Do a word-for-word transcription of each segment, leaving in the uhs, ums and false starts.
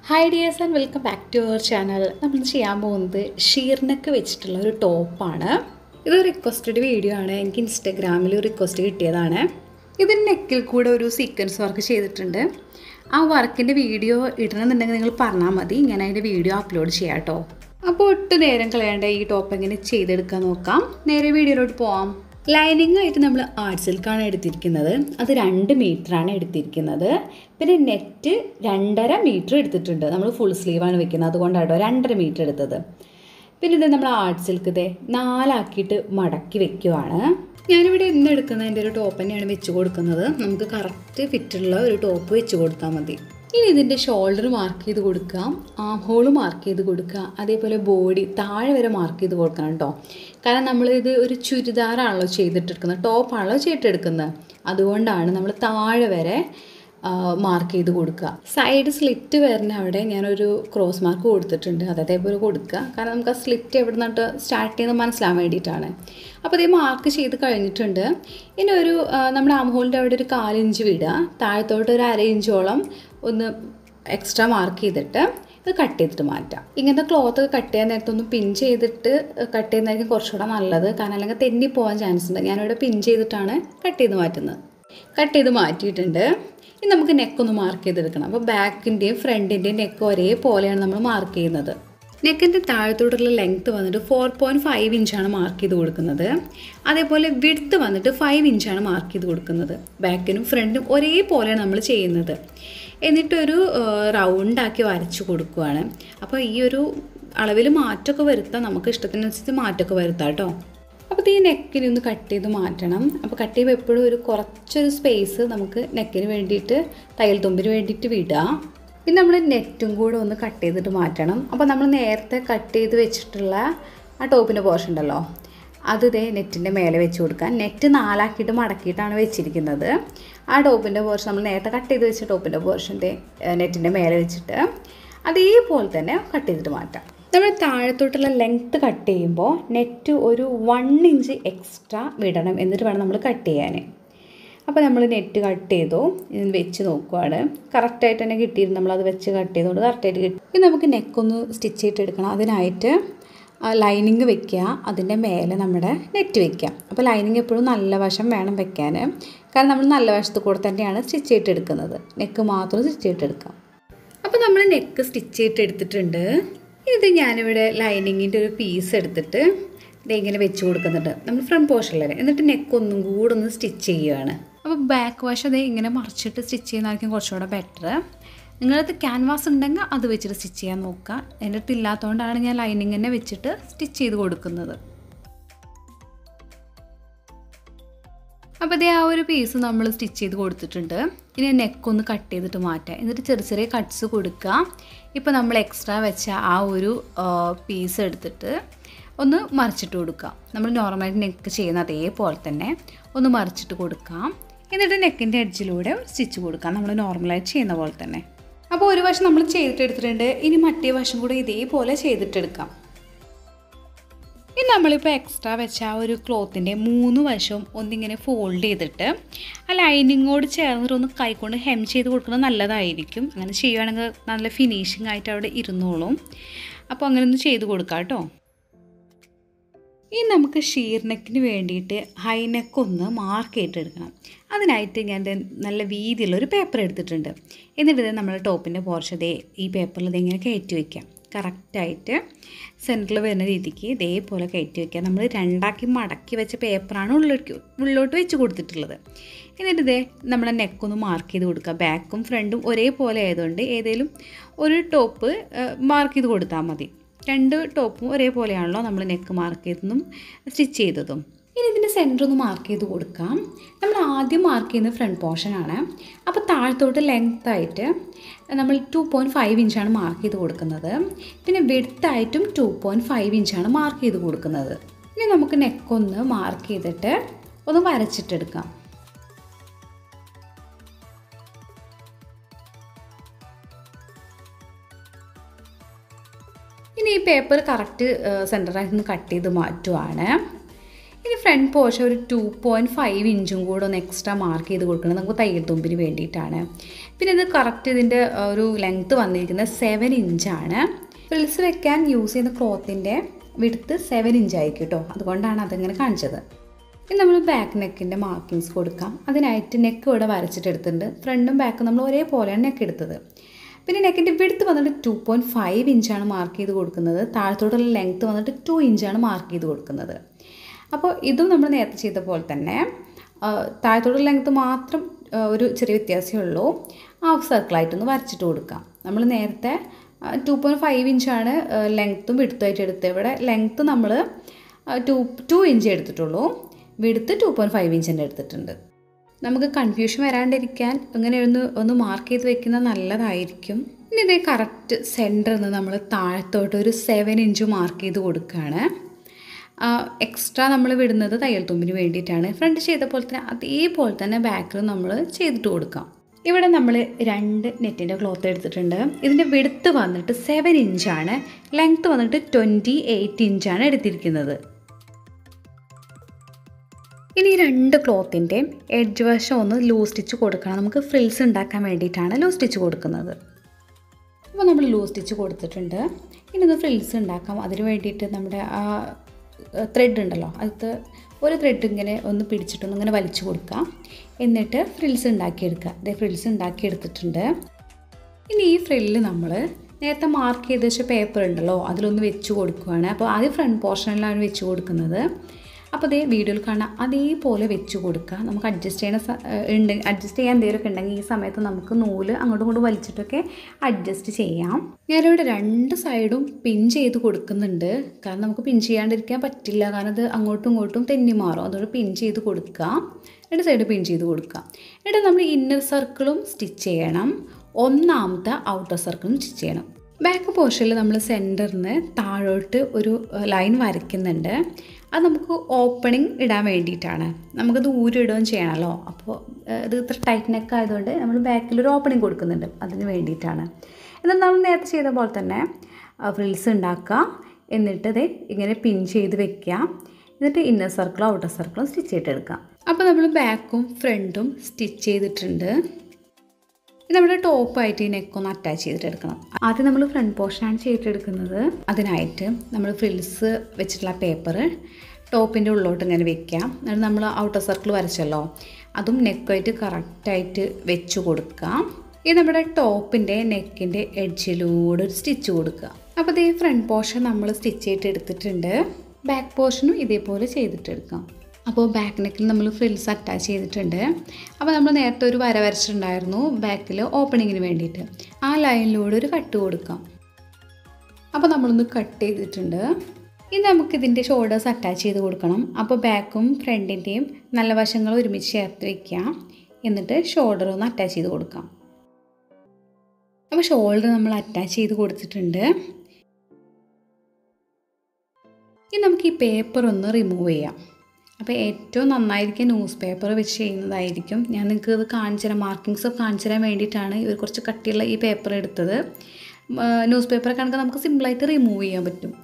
Hi dears and welcome back to our channel. നമ്മൾ ചെയ്യാൻ പോകുന്നത് ഷീർനെക്ക് വെച്ചിട്ടുള്ള ഒരു ടോപ്പാണ്. ഇത് റിക്വസ്റ്റഡ് വീഡിയോ ആണ്. എനിക്ക് ഇൻസ്റ്റാഗ്രാമിൽ റിക്വസ്റ്റ് കിട്ടിയതാണ്. ഇതിന് നെക്കിൽ കൂടെ ഒരു സീക്വൻസ് വർക്ക് ചെയ്തിട്ടുണ്ട്. ആ വർക്കിൻ്റെ വീഡിയോ ഇടണമെന്നുണ്ടെങ്കിൽ നിങ്ങൾ പറഞ്ഞാൽ മതി, ഞാൻ അതിൻ്റെ വീഡിയോ അപ്ലോഡ് ചെയ്യാം കേട്ടോ. അപ്പോൾ ഒട്ടും നേരം കളയാണ്ട് ഈ ടോപ്പ് എങ്ങനെ ചെയ്തെടുക്കാൻ നോക്കാം. നേരെ വീഡിയോയിലോട്ട് പോവാം. ലൈനിങ് ആയിട്ട് നമ്മൾ ആർട്ട് സിൽക്കാണ് എടുത്തിരിക്കുന്നത്. അത് രണ്ട് മീറ്ററാണ് എടുത്തിരിക്കുന്നത്. പിന്നെ നെറ്റ് രണ്ടര മീറ്റർ എടുത്തിട്ടുണ്ട്. നമ്മൾ ഫുൾ സ്ലീവാണ് വെക്കുന്നത്, അതുകൊണ്ടാട്ടോ രണ്ടര മീറ്റർ എടുത്തത്. പിന്നെ ഇത് നമ്മൾ ആർട്ട് സിൽക്ക് ഇതേ നാലാക്കിയിട്ട് മടക്കി വെക്കുവാണ്. ഞാനിവിടെ ഇന്ന് എടുക്കുന്ന എൻ്റെ ഒരു ടോപ്പ് തന്നെയാണ് വെച്ച് കൊടുക്കുന്നത്. നമുക്ക് കറക്റ്റ് ഫിറ്റുള്ള ഒരു ടോപ്പ് വെച്ച് കൊടുത്താൽ മതി. ഇനി ഇതിൻ്റെ ഷോൾഡർ മാർക്ക് ചെയ്ത് കൊടുക്കുക, ആം ഹോൾ മാർക്ക് ചെയ്ത് കൊടുക്കുക, അതേപോലെ ബോഡി താഴെ വരെ മാർക്ക് ചെയ്ത് കൊടുക്കണം കേട്ടോ. കാരണം നമ്മളിത് ഒരു ചുരിദാറാണല്ലോ ചെയ്തിട്ടെടുക്കുന്നത്, ടോപ്പാണല്ലോ ചെയ്തിട്ടെടുക്കുന്നത്, അതുകൊണ്ടാണ് നമ്മൾ താഴെ വരെ മാർക്ക് ചെയ്ത് കൊടുക്കുക. സൈഡ് സ്ലിറ്റ് വരുന്ന അവിടെ ഞാനൊരു ക്രോസ് മാർക്ക് കൊടുത്തിട്ടുണ്ട്, അത് അതേപോലെ കൊടുക്കുക. കാരണം നമുക്ക് ആ സ്ലിറ്റ് എവിടെ നിന്നിട്ട് സ്റ്റാർട്ട് ചെയ്യുന്നത് മനസ്സിലാൻ വേണ്ടിയിട്ടാണ്. അപ്പോൾ അതേ മാർക്ക് ചെയ്ത് കഴിഞ്ഞിട്ടുണ്ട്. ഇനി ഒരു നമ്മുടെ ആം ഹോളിൻ്റെ അവിടെ ഒരു കാലിഞ്ച് വിടുക, താഴത്തോട്ട് ഒരു അര ഇഞ്ചോളം ഒന്ന് എക്സ്ട്രാ മാർക്ക് ചെയ്തിട്ട് ഇത് കട്ട് ചെയ്തിട്ട് മാറ്റാം. ഇങ്ങനത്തെ ക്ലോത്ത് കട്ട് ചെയ്യാൻ നേരത്തൊന്ന് പിൻ ചെയ്തിട്ട് കട്ട് ചെയ്യുന്നതായിരിക്കും കുറച്ചുകൂടെ നല്ലത്, കാരണം അല്ലെങ്കിൽ തെന്നി പോകാൻ ചാൻസ് ഉണ്ട്. ഞാനിവിടെ പിൻ ചെയ്തിട്ടാണ് കട്ട് ചെയ്ത് മാറ്റുന്നത്. കട്ട് ചെയ്ത് മാറ്റിയിട്ടുണ്ട്. ഇനി നമുക്ക് നെക്കൊന്ന് മാർക്ക് ചെയ്തെടുക്കണം. അപ്പോൾ ബാക്കിൻ്റെയും ഫ്രണ്ടിൻ്റെയും നെക്ക് ഒരേപോലെയാണ് നമ്മൾ മാർക്ക് ചെയ്യുന്നത്. നെക്കിൻ്റെ താഴത്തോട്ടുള്ള ലെങ്ത്ത് വന്നിട്ട് ഫോർ പോയിൻറ്റ് ഫൈവ് ഇഞ്ചാണ് മാർക്ക് ചെയ്ത് കൊടുക്കുന്നത്. അതേപോലെ വിഡ്ത്ത് വന്നിട്ട് ഫൈവ് ഇഞ്ചാണ് മാർക്ക് ചെയ്ത് കൊടുക്കുന്നത്. ബാക്കിനും ഫ്രണ്ടും ഒരേപോലെയാണ് നമ്മൾ ചെയ്യുന്നത്. എന്നിട്ടൊരു റൗണ്ടാക്കി വരച്ച് കൊടുക്കുകയാണ്. അപ്പോൾ ഈ ഒരു അളവിൽ മാറ്റമൊക്കെ വരുത്താം, നമുക്ക് ഇഷ്ടത്തിനനുസരിച്ച് മാറ്റമൊക്കെ വരുത്താം കേട്ടോ. അപ്പോൾ ഈ നെക്കിന് ഒന്ന് കട്ട് ചെയ്ത് മാറ്റണം. അപ്പോൾ കട്ട് ചെയ്യുമ്പോൾ എപ്പോഴും ഒരു കുറച്ചൊരു സ്പേസ് നമുക്ക് നെക്കിന് വേണ്ടിയിട്ട് തയ്യൽ തുമ്പിന് വേണ്ടിയിട്ട് വിടുക. പിന്നെ നമ്മൾ നെറ്റും കൂടെ ഒന്ന് കട്ട് ചെയ്തിട്ട് മാറ്റണം. അപ്പോൾ നമ്മൾ നേരത്തെ കട്ട് ചെയ്ത് വെച്ചിട്ടുള്ള ആ ടോപ്പിൻ്റെ പോർഷൻ ഉണ്ടല്ലോ, അത് ഇതേ നെറ്റിൻ്റെ മേലെ വെച്ച് കൊടുക്കാൻ. നെറ്റ് നാലാക്കിയിട്ട് മടക്കിയിട്ടാണ് വെച്ചിരിക്കുന്നത്. ആ ടോപ്പിൻ്റെ പോർഷൻ നമ്മൾ നേരത്തെ കട്ട് ചെയ്ത് വെച്ച ടോപ്പിൻ്റെ പോർഷൻ്റെ നെറ്റിൻ്റെ മേലെ വെച്ചിട്ട് അതേപോലെ തന്നെ കട്ട് ചെയ്തിട്ട് മാറ്റാം. നമ്മൾ താഴത്തോട്ടുള്ള ലെങ്ത്ത് കട്ട് ചെയ്യുമ്പോൾ നെറ്റ് ഒരു വൺ ഇഞ്ച് എക്സ്ട്രാ വിടണം, എന്നിട്ട് വേണം നമ്മൾ കട്ട് ചെയ്യാൻ. അപ്പോൾ നമ്മൾ നെറ്റ് കട്ട് ചെയ്തു, ഇത് വെച്ച് നോക്കുവാണ്. കറക്റ്റായിട്ട് തന്നെ കിട്ടിയിരുന്നു. നമ്മളത് വെച്ച് കട്ട് ചെയ്തുകൊണ്ട് കറക്റ്റായിട്ട് കിട്ടി. ഇനി നമുക്ക് നെക്കൊന്ന് സ്റ്റിച്ച് ചെയ്തെടുക്കണം. അതിനായിട്ട് ലൈനിങ് വെക്കുക, അതിൻ്റെ മേലെ നമ്മുടെ നെറ്റ് വെക്കുക. അപ്പോൾ ലൈനിങ് എപ്പോഴും നല്ല വശം വേണം വെക്കാൻ, കാരണം നമ്മൾ നല്ല വശത്ത് കൂടെ തന്നെയാണ് സ്റ്റിച്ച് ചെയ്തെടുക്കുന്നത്. നെക്ക് മാത്രം സ്റ്റിച്ച് ചെയ്തെടുക്കാം. അപ്പോൾ നമ്മൾ നെക്ക് സ്റ്റിച്ച് ചെയ്തെടുത്തിട്ടുണ്ട്. ഇത് ഞാനിവിടെ ലൈനിങ്ങിൻ്റെ ഒരു പീസ് എടുത്തിട്ട് ഇത് ഇങ്ങനെ വെച്ച് കൊടുക്കുന്നുണ്ട്, നമ്മൾ ഫ്രണ്ട് പോർഷനിൽ. എന്നിട്ട് നെക്ക് ഒന്നും കൂടെ ഒന്ന് സ്റ്റിച്ച് ചെയ്യുകയാണ്. അപ്പോൾ ബാക്ക് വശം അതേ ഇങ്ങനെ മറിച്ചിട്ട് സ്റ്റിച്ച് ചെയ്യുന്നതായിരിക്കും കുറച്ചുകൂടെ ബെറ്റർ. നിങ്ങളടുത്ത് ക്യാൻവാസ് ഉണ്ടെങ്കിൽ അത് വെച്ചിട്ട് സ്റ്റിച്ച് ചെയ്യാൻ നോക്കുക. എൻ്റെ അടുത്ത് ഇല്ലാത്തതുകൊണ്ടാണ് ഞാൻ ലൈനിങ് തന്നെ വെച്ചിട്ട് സ്റ്റിച്ച് ചെയ്ത് കൊടുക്കുന്നത്. അപ്പോൾ അതേ ആ ഒരു പീസ് നമ്മൾ സ്റ്റിച്ച് ചെയ്ത് കൊടുത്തിട്ടുണ്ട്. ഇനി നെക്കൊന്ന് കട്ട് ചെയ്തിട്ട് മാറ്റാം. എന്നിട്ട് ചെറിയ ചെറിയ കട്ട്സ് കൊടുക്കുക. ഇപ്പോൾ നമ്മൾ എക്സ്ട്രാ വെച്ച ആ ഒരു പീസ് എടുത്തിട്ട് ഒന്ന് മറിച്ചിട്ട് കൊടുക്കാം. നമ്മൾ നോർമലായിട്ട് നെക്ക് ചെയ്യുന്ന അതേപോലെ തന്നെ ഒന്ന് മറിച്ചിട്ട് കൊടുക്കാം. എന്നിട്ട് നെക്കിൻ്റെ എഡ്ജിലൂടെ സ്റ്റിച്ച് കൊടുക്കാം, നമ്മൾ നോർമലായിട്ട് ചെയ്യുന്ന പോലെ തന്നെ. അപ്പോൾ ഒരു വശം നമ്മൾ ചെയ്തിട്ടെടുത്തിട്ടുണ്ട്. ഇനി മറ്റേ വശം കൂടെ ഇതേപോലെ ചെയ്തിട്ടെടുക്കാം. ഇനി നമ്മളിപ്പോൾ എക്സ്ട്രാ വെച്ച ആ ഒരു ക്ലോത്തിൻ്റെ മൂന്ന് വശവും ഒന്നിങ്ങനെ ഫോൾഡ് ചെയ്തിട്ട് ആ ലൈനിങ്ങോട് ചേർന്നിട്ട് ഒന്ന് കൈകൊണ്ട് ഹെം ചെയ്ത് കൊടുക്കുന്നത് നല്ലതായിരിക്കും. അങ്ങനെ ചെയ്യുകയാണെങ്കിൽ നല്ല ഫിനിഷിംഗ് ആയിട്ട് അവിടെ ഇരുന്നോളും. അപ്പോൾ അങ്ങനെ ഒന്ന് ചെയ്ത് കൊടുക്കാം കേട്ടോ. ഇനി നമുക്ക് ഷീർ നെക്കിന് വേണ്ടിയിട്ട് ഹൈ നെക്ക് ഒന്ന് മാർക്ക് ചെയ്തിട്ടെടുക്കണം. അതിനായിട്ട് ഞാൻ നല്ല വീതിയുള്ളൊരു പേപ്പർ എടുത്തിട്ടുണ്ട്. എന്നിട്ട് നമ്മൾ ടോപ്പിൻ്റെ പോർഷൻ ഇതേ ഈ പേപ്പറിൽ ഇതിങ്ങനെ കയറ്റി വയ്ക്കാം. കറക്റ്റായിട്ട് സെൻറ്ററിൽ വരുന്ന രീതിക്ക് ഇതേപോലെ കയറ്റി വയ്ക്കുക. നമ്മൾ രണ്ടാക്കി മടക്കി വെച്ച പേപ്പറാണ് ഉള്ളിലേക്ക് ഉള്ളിലോട്ട് വെച്ച് കൊടുത്തിട്ടുള്ളത്. എന്നിട്ട് ഇതേ നമ്മളെ നെക്കൊന്ന് മാർക്ക് ചെയ്ത് കൊടുക്കുക. ബാക്കും ഫ്രണ്ടും ഒരേപോലെ ആയതുകൊണ്ട് ഏതെങ്കിലും ഒരു ടോപ്പ് മാർക്ക് ചെയ്ത് കൊടുത്താൽ മതി. രണ്ട് ടോപ്പും ഒരേപോലെയാണല്ലോ നമ്മൾ നെക്ക് മാർക്ക് ചെയ്തതും സ്റ്റിച്ച് ചെയ്തതും. ഇനി ഇതിൻ്റെ സെൻറ്റർ ഒന്ന് മാർക്ക് ചെയ്ത് കൊടുക്കാം. നമ്മൾ ആദ്യം മാർക്ക് ചെയ്യുന്നത് ഫ്രണ്ട് പോർഷനാണ്. അപ്പോൾ താഴത്തോട്ട് ലെങ്ത്തായിട്ട് നമ്മൾ ടു പോയിൻറ്റ് ഫൈവ് ഇഞ്ചാണ് മാർക്ക് ചെയ്ത് കൊടുക്കുന്നത്. പിന്നെ വിഡ്ത്തായിട്ടും ടു പോയിൻറ്റ് ഫൈവ് ഇഞ്ചാണ് മാർക്ക് ചെയ്ത് കൊടുക്കുന്നത്. ഇനി നമുക്ക് നെക്കൊന്ന് മാർക്ക് ചെയ്തിട്ട് ഒന്ന് വരച്ചിട്ടെടുക്കാം. ഇനി ഈ പേപ്പർ കറക്റ്റ് സെൻറ്ററായിട്ട് ഒന്ന് കട്ട് ചെയ്ത് മാറ്റുവാണ്. ഇനി ഫ്രണ്ട് പോർഷൻ ഒരു ടു പോയിൻറ്റ് ഫൈവ് ഇഞ്ചും കൂടെ ഒന്ന് എക്സ്ട്രാ മാർക്ക് ചെയ്ത് കൊടുക്കണം, നമുക്ക് തയ്യൽ തുമ്പിന് വേണ്ടിയിട്ടാണ്. പിന്നെ ഇത് കറക്റ്റ് ഇതിൻ്റെ ഒരു ലെങ്ത്ത് വന്നിരിക്കുന്നത് സെവൻ ഇഞ്ചാണ്. ഫ്രിൽസ് വെക്കാൻ യൂസ് ചെയ്യുന്ന ക്ലോത്തിൻ്റെ വിഡ്ത്ത് സെവൻ ഇഞ്ചായിരിക്കും കേട്ടോ, അതുകൊണ്ടാണ് അതിങ്ങനെ കാണിച്ചത്. ഇനി നമ്മൾ ബാക്ക് നെക്കിൻ്റെ മാർക്കിങ്സ് കൊടുക്കാം. അതിനായിട്ട് നെക്ക് ഇവിടെ വരച്ചിട്ടെടുത്തിട്ടുണ്ട്. ഫ്രണ്ടും ബാക്കും നമ്മൾ ഒരേപോലെയാണ് നെക്ക് എടുത്തത്. പിന്നെ നെക്കിൻ്റെ വിഡ്ത്ത് വന്നിട്ട് ടു പോയിൻറ്റ് ഫൈവ് ഇഞ്ചാണ് മാർക്ക് ചെയ്ത് കൊടുക്കുന്നത്. താഴത്തോട്ടുള്ള ലെങ്ത്ത് വന്നിട്ട് ടു ഇഞ്ചാണ് മാർക്ക് ചെയ്ത് കൊടുക്കുന്നത്. അപ്പോൾ ഇതും നമ്മൾ നേരത്തെ ചെയ്ത പോലെ തന്നെ താഴത്തോട്ടുള്ള ലെങ്ത്ത് മാത്രം ഒരു ചെറിയ വ്യത്യാസമേ ഉള്ളൂ. ഹാഫ് സർക്കിളായിട്ടൊന്ന് വരച്ചിട്ട് കൊടുക്കാം. നമ്മൾ നേരത്തെ ടു പോയിൻറ്റ് ഫൈവ് ഇഞ്ചാണ് ലെങ്ത്തും വിഡ്ത്തുമായിട്ട് എടുത്തത്. ഇവിടെ ലെങ്ത്ത് നമ്മൾ ടു ടു ഇഞ്ച് എടുത്തിട്ടുള്ളൂ, width two point five inch തന്നെ എടുത്തിട്ടുണ്ട്. നമുക്ക് കൺഫ്യൂഷൻ വരാണ്ടിരിക്കാൻ ഇങ്ങനെ ഒന്ന് ഒന്ന് മാർക്ക് ചെയ്ത് വെക്കുന്നത് നല്ലതായിരിക്കും. ഇനി ഇതേ കറക്റ്റ് സെൻറ്ററിൽ നിന്ന് നമ്മൾ താഴത്തോട്ട് ഒരു സെവൻ ഇഞ്ച് മാർക്ക് ചെയ്ത് കൊടുക്കുകയാണ്. എക്സ്ട്രാ നമ്മൾ വിടുന്നത് തയ്യൽ തുമ്പിന് വേണ്ടിയിട്ടാണ്. ഫ്രണ്ട് ചെയ്ത പോലെ തന്നെ അതേപോലെ തന്നെ ബാക്കിൽ നമ്മൾ ചെയ്തിട്ട് കൊടുക്കാം. ഇവിടെ നമ്മൾ രണ്ട് നെറ്റിൻ്റെ ക്ലോത്ത് എടുത്തിട്ടുണ്ട്. ഇതിൻ്റെ വിഡ്ത്ത് വന്നിട്ട് സെവൻ ഇഞ്ചാണ്, ലെങ്ത്ത് വന്നിട്ട് ട്വൻറ്റി എയ്റ്റ് ഇഞ്ചാണ് എടുത്തിരിക്കുന്നത്. ഇനി രണ്ട് ക്ലോത്തിൻ്റെ എഡ്ജ് വശം ഒന്ന് ലൂസ് സ്റ്റിച്ച് കൊടുക്കണം. നമുക്ക് ഫ്രിൽസ് ഉണ്ടാക്കാൻ വേണ്ടിയിട്ടാണ് ലൂസ് സ്റ്റിച്ച് കൊടുക്കുന്നത്. അപ്പോൾ നമ്മൾ ലൂസ് സ്റ്റിച്ച് കൊടുത്തിട്ടുണ്ട്. ഇനി ഒന്ന് ഫ്രിൽസ് ഉണ്ടാക്കാം. അതിന് വേണ്ടിയിട്ട് നമ്മുടെ ആ ത്രെഡ് ഉണ്ടല്ലോ, അത് ഒരു ത്രെഡ് ഇങ്ങനെ ഒന്ന് പിടിച്ചിട്ടൊന്ന് ഇങ്ങനെ വലിച്ചു കൊടുക്കാം. എന്നിട്ട് ഫ്രിൽസ് ഉണ്ടാക്കിയെടുക്കുക. അതേ ഫ്രിൽസ് ഉണ്ടാക്കിയെടുത്തിട്ടുണ്ട്. ഇനി ഈ ഫ്രില്ല് നമ്മൾ നേരത്തെ മാർക്ക് ചെയ്ത് വെച്ച പേപ്പർ ഉണ്ടല്ലോ അതിലൊന്ന് വെച്ച് കൊടുക്കുകയാണ്. അപ്പോൾ ആദ്യം ഫ്രണ്ട് പോർഷനിലാണ് വെച്ച് കൊടുക്കുന്നത്. അപ്പോൾ അതേ വീഡിയോയിൽ കാണാം അതേപോലെ വെച്ച് കൊടുക്കുക. നമുക്ക് അഡ്ജസ്റ്റ് ചെയ്യണ ഉണ്ടെങ്കിൽ അഡ്ജസ്റ്റ് ചെയ്യാൻ എന്തെങ്കിലുമൊക്കെ ഉണ്ടെങ്കിൽ ഈ സമയത്ത് നമുക്ക് നൂല് അങ്ങോട്ടും ഇങ്ങോട്ടും വലിച്ചിട്ടൊക്കെ അഡ്ജസ്റ്റ് ചെയ്യാം. ഞാനിവിടെ രണ്ട് സൈഡും പിൻ ചെയ്ത് കൊടുക്കുന്നുണ്ട്. കാരണം നമുക്ക് പിൻ ചെയ്യാണ്ടിരിക്കാൻ പറ്റില്ല, കാരണം ഇത് അങ്ങോട്ടും ഇങ്ങോട്ടും തെന്നി മാറും. അതുകൊണ്ട് പിൻ ചെയ്ത് കൊടുക്കുക. രണ്ട് സൈഡ് പിൻ ചെയ്ത് കൊടുക്കുക. എന്നിട്ട് നമ്മൾ ഇന്നർ സർക്കിളും സ്റ്റിച്ച് ചെയ്യണം, ഒന്നാമത്തെ ഔട്ടർ സർക്കിളും സ്റ്റിച്ച് ചെയ്യണം. ബാക്ക് പോർഷനിൽ നമ്മൾ സെൻറ്ററിൽ നിന്ന് താഴോട്ട് ഒരു ലൈൻ വരയ്ക്കുന്നുണ്ട്. അത് നമുക്ക് ഓപ്പണിങ് ഇടാൻ വേണ്ടിയിട്ടാണ്. നമുക്കത് ഊരിടുകയും ചെയ്യണമല്ലോ. അപ്പോൾ ഇത് ഇത്ര ടൈറ്റ് നെക്ക് ആയതുകൊണ്ട് നമ്മൾ ബാക്കിലൊരു ഓപ്പണിങ് കൊടുക്കുന്നുണ്ട്, അതിന് വേണ്ടിയിട്ടാണ്. എന്നാൽ നമ്മൾ നേരത്തെ ചെയ്ത പോലെ തന്നെ ഫ്രിൽസ് ഉണ്ടാക്കുക. എന്നിട്ട് ഇത് ഇങ്ങനെ പിൻ ചെയ്ത് വെക്കുക. എന്നിട്ട് ഇന്നർ സർക്കിളും ഔട്ടർ സർക്കിളും സ്റ്റിച്ച് ചെയ്തെടുക്കാം. അപ്പോൾ നമ്മൾ ബാക്കും ഫ്രണ്ടും സ്റ്റിച്ച് ചെയ്തിട്ടുണ്ട്. നമ്മുടെ ടോപ്പായിട്ട് ഈ നെക്കൊന്ന് അറ്റാച്ച് ചെയ്തിട്ടെടുക്കണം. ആദ്യം നമ്മൾ ഫ്രണ്ട് പോർഷനാണ് ചെയ്തിട്ടെടുക്കുന്നത്. അതിനായിട്ട് നമ്മൾ ഫ്രിൽസ് വെച്ചിട്ടുള്ള പേപ്പർ ടോപ്പിൻ്റെ ഉള്ളിലോട്ട് ഇങ്ങനെ വെക്കാം. എന്നിട്ട് നമ്മൾ ഔട്ടർ സർക്കിൾ വരച്ചല്ലോ അതും നെക്കായിട്ട് കറക്റ്റായിട്ട് വെച്ച് കൊടുക്കാം. ഇത് നമ്മുടെ ടോപ്പിൻ്റെ നെക്കിൻ്റെ എഡ്ജിലൂടെ ഒരു സ്റ്റിച്ച് കൊടുക്കുക. അപ്പോൾ ഇതേ ഫ്രണ്ട് പോർഷൻ നമ്മൾ സ്റ്റിച്ച് ചെയ്തിട്ട് എടുത്തിട്ടുണ്ട്. ബാക്ക് പോർഷനും ഇതേപോലെ ചെയ്തിട്ടെടുക്കാം. അപ്പോൾ ബാക്ക് നെക്കിൽ നമ്മൾ ഫ്രിൽസ് അറ്റാച്ച് ചെയ്തിട്ടുണ്ട്. അപ്പോൾ നമ്മൾ നേരത്തെ ഒരു വര വരച്ചിട്ടുണ്ടായിരുന്നു ബാക്കിൽ ഓപ്പണിങ്ങിന് വേണ്ടിയിട്ട്. ആ ലൈനിലൂടെ ഒരു കട്ട് കൊടുക്കാം. അപ്പോൾ നമ്മളൊന്ന് കട്ട് ചെയ്തിട്ടുണ്ട്. ഇനി നമുക്കിതിൻ്റെ ഷോൾഡേഴ്സ് അറ്റാച്ച് ചെയ്ത് കൊടുക്കണം. അപ്പോൾ ബാക്കും ഫ്രണ്ടിൻ്റെയും നല്ല വശങ്ങൾ ഒരുമിച്ച് ചേർത്ത് വയ്ക്കാം. എന്നിട്ട് ഷോൾഡർ ഒന്ന് അറ്റാച്ച് ചെയ്ത് കൊടുക്കാം. അപ്പോൾ ഷോൾഡർ നമ്മൾ അറ്റാച്ച് ചെയ്ത് കൊടുത്തിട്ടുണ്ട്. ഇനി നമുക്ക് ഈ പേപ്പർ ഒന്ന് റിമൂവ് ചെയ്യാം. അപ്പോൾ ഏറ്റവും നന്നായിരിക്കും ന്യൂസ് പേപ്പർ വെച്ച് ചെയ്യുന്നതായിരിക്കും. ഞാൻ നിങ്ങൾക്ക് ഇത് കാണിച്ചു തരാം, മാർക്കിങ്സ് ഒക്കെ കാണിച്ചു തരാൻ വേണ്ടിയിട്ടാണ് ഒരു കുറച്ച് കട്ടിയുള്ള ഈ പേപ്പർ എടുത്തത്. ന്യൂസ് പേപ്പർ കണക്ക് നമുക്ക് സിമ്പിളായിട്ട് റിമൂവ് ചെയ്യാൻ പറ്റും.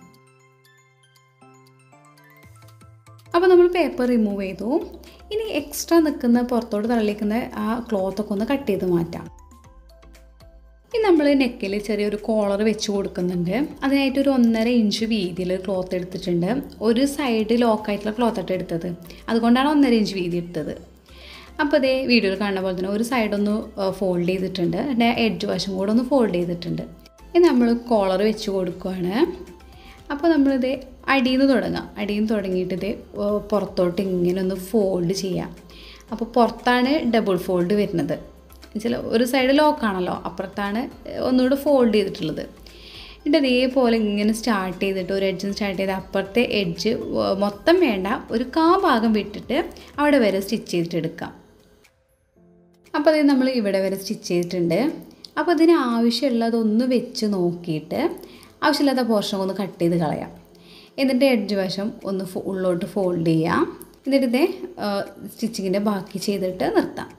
അപ്പോൾ നമ്മൾ പേപ്പർ റിമൂവ് ചെയ്തു. ഇനി എക്സ്ട്രാ നിൽക്കുന്ന പുറത്തോട്ട് തള്ളിക്കുന്ന ആ ക്ലോത്തൊക്കെ ഒന്ന് കട്ട് ചെയ്ത് മാറ്റാം. ഇനി നമ്മൾ നെക്കിൽ ചെറിയൊരു കോളർ വെച്ച് കൊടുക്കുന്നുണ്ട്. അതിനായിട്ട് ഒരു ഒന്നര ഇഞ്ച് വീതിയിൽ ക്ലോത്ത് എടുത്തിട്ടുണ്ട്. ഒരു സൈഡ് ലോക്കായിട്ടുള്ള ക്ലോത്തായിട്ട് എടുത്തത്, അതുകൊണ്ടാണ് ഒന്നര ഇഞ്ച് വീതി എടുത്തത്. അപ്പോൾ അതേ വീഡിയോയിൽ കാണുന്ന പോലെ തന്നെ ഒരു സൈഡൊന്ന് ഫോൾഡ് ചെയ്തിട്ടുണ്ട്, എൻ്റെ എഡ്ജ് വശം കൂടെ ഒന്ന് ഫോൾഡ് ചെയ്തിട്ടുണ്ട്. ഇനി നമ്മൾ കോളർ വെച്ച് കൊടുക്കുകയാണ്. അപ്പോൾ നമ്മളിത് അടിയിൽ നിന്ന് തുടങ്ങാം. അടിയിൽ നിന്ന് തുടങ്ങിയിട്ട് ഇത് പുറത്തോട്ട് ഇങ്ങനെ ഒന്ന് ഫോൾഡ് ചെയ്യാം. അപ്പോൾ പുറത്താണ് ഡബിൾ ഫോൾഡ് വരുന്നത്. ചില ഒരു സൈഡ് ലോക്കാണല്ലോ, അപ്പുറത്താണ് ഒന്നുകൂടെ ഫോൾഡ് ചെയ്തിട്ടുള്ളത്. എന്നിട്ട് അതേപോലെ ഇങ്ങനെ സ്റ്റാർട്ട് ചെയ്തിട്ട് ഒരു എഡ്ജിൽ സ്റ്റാർട്ട് ചെയ്ത് അപ്പുറത്തെ എഡ്ജ് മൊത്തം വേണ്ട, ഒരു കാ ഭാഗം വിട്ടിട്ട് അവിടെ വരെ സ്റ്റിച്ച് ചെയ്തിട്ടെടുക്കാം. അപ്പോൾ അത് നമ്മൾ ഇവിടെ വരെ സ്റ്റിച്ച് ചെയ്തിട്ടുണ്ട്. അപ്പോൾ അതിന് ആവശ്യമുള്ളതൊന്ന് വെച്ച് നോക്കിയിട്ട് ആവശ്യമില്ലാത്ത പോർഷൻ ഒന്ന് കട്ട് ചെയ്ത് കളയാം. എന്നിട്ട് എഡ്ജ് വശം ഒന്ന് ഉള്ളോട്ട് ഫോൾഡ് ചെയ്യാം. എന്നിട്ട് ഇതേ സ്റ്റിച്ചിങ്ങിൻ്റെ ബാക്കി ചെയ്തിട്ട് നിർത്താം.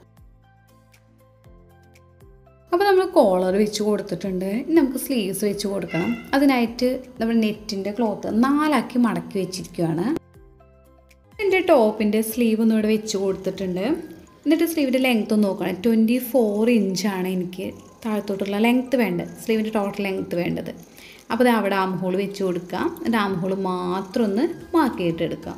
അപ്പോൾ നമ്മൾ കോളർ വെച്ച് കൊടുത്തിട്ടുണ്ട്. ഇനി നമുക്ക് സ്ലീവ്സ് വെച്ച് കൊടുക്കണം. അതിനായിട്ട് നമ്മൾ നെറ്റിൻ്റെ ക്ലോത്ത് നാലാക്കി മടക്കി വെച്ചിരിക്കുകയാണ്. എൻ്റെ ടോപ്പിൻ്റെ സ്ലീവ് ഒന്നും ഇവിടെ വെച്ച് കൊടുത്തിട്ടുണ്ട്. എന്നിട്ട് സ്ലീവിൻ്റെ ലെങ്ത്ത് ഒന്ന് നോക്കണം. ട്വൻറ്റി ഫോർ ഇഞ്ചാണ് എനിക്ക് താഴത്തോട്ടുള്ള ലെങ്ത്ത് വേണ്ടത്, സ്ലീവിൻ്റെ ടോട്ടൽ ലെങ്ത്ത് വേണ്ടത്. അപ്പോൾ അത് അവിടെ ആം ഹോൾ വെച്ച് കൊടുക്കാം. എന്നിട്ട് ആം ഹോൾ മാത്രം ഒന്ന് മാർക്ക് ചെയ്തിട്ടെടുക്കാം.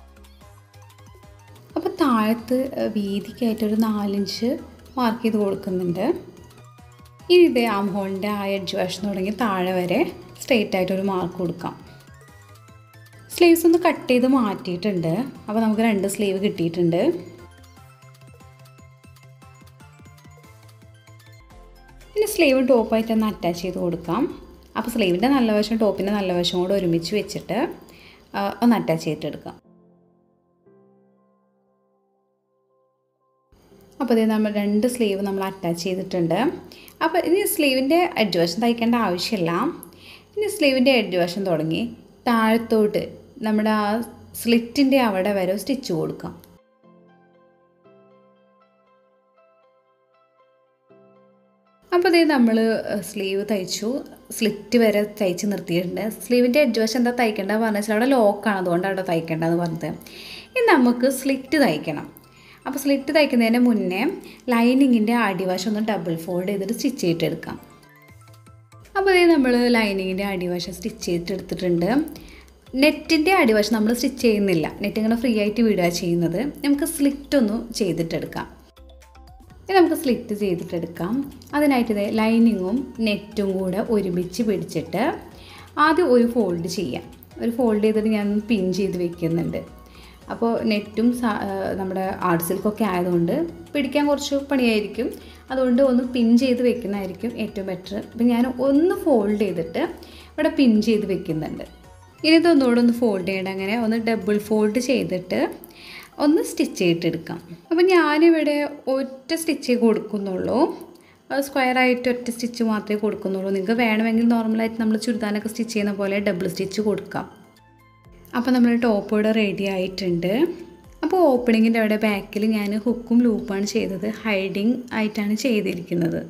അപ്പോൾ താഴത്ത് വീതിക്കായിട്ടൊരു നാലിഞ്ച് മാർക്ക് ചെയ്ത് കൊടുക്കുന്നുണ്ട്. ഇനി ഇതേ ആം ഹോളിൻ്റെ ആ എഡ്ജ് വശം തുടങ്ങി താഴെ വരെ സ്ട്രെയിറ്റ് ആയിട്ടൊരു മാർക്ക് കൊടുക്കാം. സ്ലീവ്സ് ഒന്ന് കട്ട് ചെയ്ത് മാറ്റിയിട്ടുണ്ട്. അപ്പോൾ നമുക്ക് രണ്ട് സ്ലീവ് കിട്ടിയിട്ടുണ്ട്. ഇനി സ്ലീവും ടോപ്പായിട്ട് ഒന്ന് അറ്റാച്ച് ചെയ്ത് കൊടുക്കാം. അപ്പോൾ സ്ലീവിൻ്റെ നല്ല വശം ടോപ്പിൻ്റെ നല്ല വശം കൂടെ ഒരുമിച്ച് വെച്ചിട്ട് ഒന്ന് അറ്റാച്ച് ചെയ്തിട്ടെടുക്കാം. അപ്പോൾ ഇത് നമ്മൾ രണ്ട് സ്ലീവ് നമ്മൾ അറ്റാച്ച് ചെയ്തിട്ടുണ്ട്. അപ്പോൾ ഇനി സ്ലീവിൻ്റെ എഡ്ജ് വശം തയ്ക്കേണ്ട ആവശ്യമില്ല. ഇനി സ്ലീവിൻ്റെ എഡ്ജ് വശം തുടങ്ങി താഴത്തോട്ട് നമ്മുടെ ആ സ്ലിറ്റിൻ്റെ അവിടെ വരെ സ്റ്റിച്ച് കൊടുക്കാം. അപ്പോൾ ഇതേ നമ്മൾ സ്ലീവ് തയ്ച്ചു, സ്ലിറ്റ് വരെ തയ്ച്ച് നിർത്തിയിട്ടുണ്ട്. സ്ലീവിൻ്റെ എഡ്ജ് വശം എന്താ തയ്ക്കേണ്ടത് പറഞ്ഞാൽ വെച്ചാൽ അവിടെ ലോക്കാണ്, അതുകൊണ്ട് അവിടെ തയ്ക്കേണ്ടതെന്ന് പറഞ്ഞത്. ഇനി നമുക്ക് സ്ലിറ്റ് തയ്ക്കണം. അപ്പോൾ സ്ലിറ്റ് തയ്ക്കുന്നതിന് മുന്നേ ലൈനിങ്ങിൻ്റെ അടിവശം ഒന്ന് ഡബിൾ ഫോൾഡ് ചെയ്തിട്ട് സ്റ്റിച്ച് ചെയ്തിട്ടെടുക്കാം. അപ്പോൾ ഇതേ നമ്മൾ ലൈനിങ്ങിൻ്റെ അടിവശം സ്റ്റിച്ച് ചെയ്തിട്ടെടുത്തിട്ടുണ്ട്. നെറ്റിൻ്റെ അടിവശം നമ്മൾ സ്റ്റിച്ച് ചെയ്യുന്നില്ല, നെറ്റ് ഇങ്ങനെ ഫ്രീ ആയിട്ട് വിടുക ചെയ്യുന്നത്. നമുക്ക് സ്ലിറ്റ് ഒന്ന് ചെയ്തിട്ടെടുക്കാം. ഇനി നമുക്ക് സ്ലിറ്റ് ചെയ്തിട്ടെടുക്കാം. അതിനായിട്ട് ഇതേ ലൈനിങ്ങും നെറ്റും കൂടെ ഒരുമിച്ച് പിടിച്ചിട്ട് ആദ്യം ഒരു ഫോൾഡ് ചെയ്യാം. ഒരു ഫോൾഡ് ചെയ്തിട്ട് ഞാൻ പിൻ ചെയ്ത് വെക്കുന്നുണ്ട്. അപ്പോൾ നെറ്റും നമ്മുടെ ആർട്ട് സിൽക്കൊക്കെ ആയതുകൊണ്ട് പിടിക്കാൻ കുറച്ച് പണിയായിരിക്കും, അതുകൊണ്ട് ഒന്ന് പിൻ ചെയ്ത് വെക്കുന്നതായിരിക്കും ഏറ്റവും ബെറ്റർ. അപ്പം ഞാൻ ഒന്ന് ഫോൾഡ് ചെയ്തിട്ട് ഇവിടെ പിൻ ചെയ്ത് വെക്കുന്നുണ്ട്. ഇനി ഇതൊന്നുകൂടെ ഒന്ന് ഫോൾഡ് ചെയ്യണം. അങ്ങനെ ഒന്ന് ഡബിൾ ഫോൾഡ് ചെയ്തിട്ട് ഒന്ന് സ്റ്റിച്ച് ചെയ്തിട്ടെടുക്കാം. അപ്പോൾ ഞാനിവിടെ ഒറ്റ സ്റ്റിച്ച് കൊടുക്കുന്നുള്ളൂ, സ്ക്വയറായിട്ട് ഒറ്റ സ്റ്റിച്ച് മാത്രമേ കൊടുക്കുന്നുള്ളൂ. നിങ്ങൾക്ക് വേണമെങ്കിൽ നോർമലായിട്ട് നമ്മൾ ചുരിദാനൊക്കെ സ്റ്റിച്ച് ചെയ്യുന്ന പോലെ ഡബിൾ സ്റ്റിച്ച് കൊടുക്കാം. അപ്പോൾ നമ്മൾ ടോപ്പ് ഇവിടെ റെഡി ആയിട്ടുണ്ട്. അപ്പോൾ ഓപ്പണിങ്ങിൻ്റെ അവിടെ ബാക്കിൽ ഞാൻ ഹുക്കും ലൂപ്പാണ് ചെയ്തത്, ഹൈഡിങ് ആയിട്ടാണ് ചെയ്തിരിക്കുന്നത്.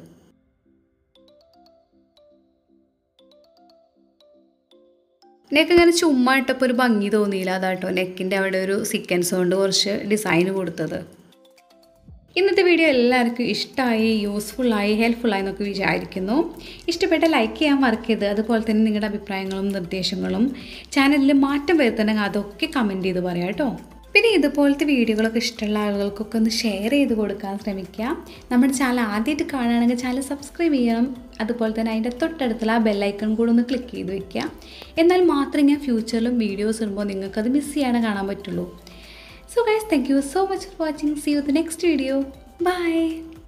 നെക്ക് അങ്ങനെ ചുമ്മാ ഇട്ടപ്പോൾ ഒരു ഭംഗി തോന്നിയില്ല, അതാട്ടോ നെക്കിൻ്റെ അവിടെ ഒരു സീക്വൻസ് കൊണ്ട് കുറച്ച് ഡിസൈൻ കൊടുത്തത്. ഇന്നത്തെ വീഡിയോ എല്ലാവർക്കും ഇഷ്ടമായി, യൂസ്ഫുള്ളായി, ഹെൽപ്ഫുള്ളായി എന്നൊക്കെ വിചാരിക്കുന്നു. ഇഷ്ടപ്പെട്ട ലൈക്ക് ചെയ്യാൻ മറക്കരുത്. അതുപോലെ തന്നെ നിങ്ങളുടെ അഭിപ്രായങ്ങളും നിർദ്ദേശങ്ങളും ചാനലിൽ മാറ്റം വരുത്തണമെങ്കിൽ അതൊക്കെ കമൻറ്റ് ചെയ്ത് പറയാം കേട്ടോ. പിന്നെ ഇതുപോലത്തെ വീഡിയോകളൊക്കെ ഇഷ്ടമുള്ള ആളുകൾക്കൊക്കെ ഒന്ന് ഷെയർ ചെയ്ത് കൊടുക്കാൻ ശ്രമിക്കുക. നമ്മുടെ ചാനൽ ആദ്യമായിട്ട് കാണുകയാണെങ്കിൽ ചാനൽ സബ്സ്ക്രൈബ് ചെയ്യണം. അതുപോലെ തന്നെ അതിൻ്റെ തൊട്ടടുത്തുള്ള ആ ബെല്ലൈക്കൺ കൂടെ ഒന്ന് ക്ലിക്ക് ചെയ്ത് വെക്കുക. എന്നാൽ മാത്രമേ ഞാൻ ഫ്യൂച്ചറിലും വീഡിയോസ് ഇടുമ്പോൾ നിങ്ങൾക്കത് മിസ് ചെയ്യാതെ കാണാൻ പറ്റുള്ളൂ. So guys, thank you so much for watching. See you in the next video. Bye.